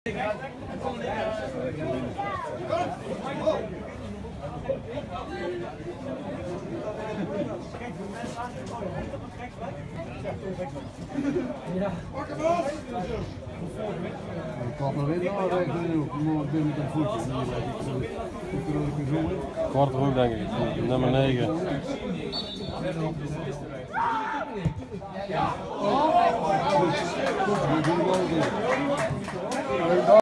Ik kan er weer aanrekenen, maar binnen het voetje. Korte hoek denk ik, nummer 9. Goed,